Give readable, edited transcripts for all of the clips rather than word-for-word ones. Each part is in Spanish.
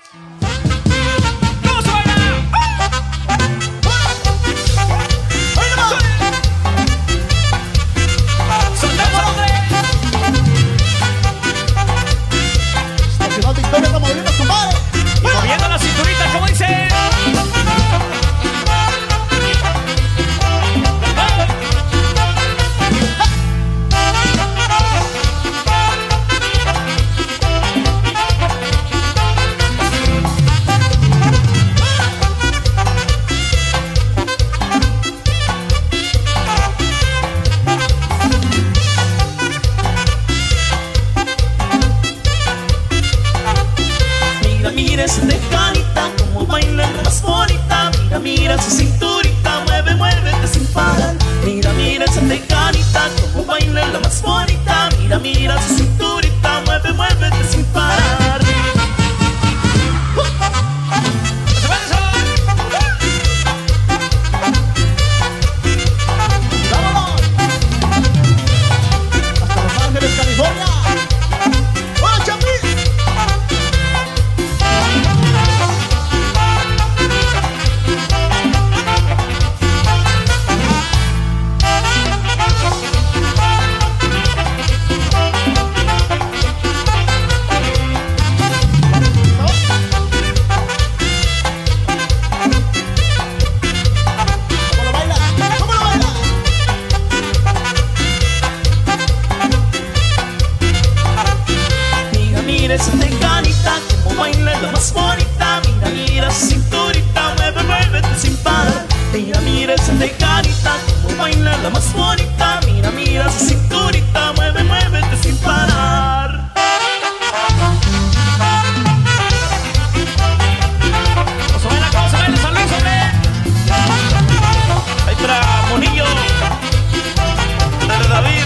Mira esa tejanita, como baila la más bonita. Mira, mira su cinturita, mueve, muévete sin parar. Mira, mira esa tejanita, como baila la más bonita. Mira, mira su cinturita, mueve, muévete sin parar. ¡Vámonos! Hasta Los Ángeles, California. ¡Hola, Chapi! Mira esa tejanita, como baila la más bonita. Mira, mira su cinturita, mueve, muévete sin parar. Mira, mira esa tejanita, como baila la más bonita. Mira, mira su cinturita, mueve, muévete sin parar. ¿Cómo se baila, San Luis, hombre? Ahí para Monillo, para David.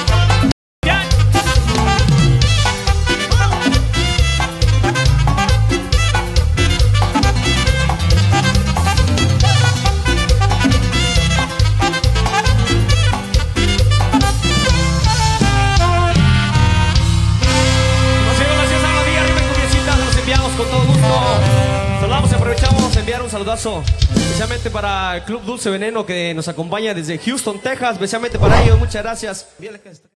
Con todo gusto saludamos y aprovechamos a enviar un saludazo especialmente para el Club Dulce Veneno que nos acompaña desde Houston, Texas, especialmente para ellos. Muchas gracias.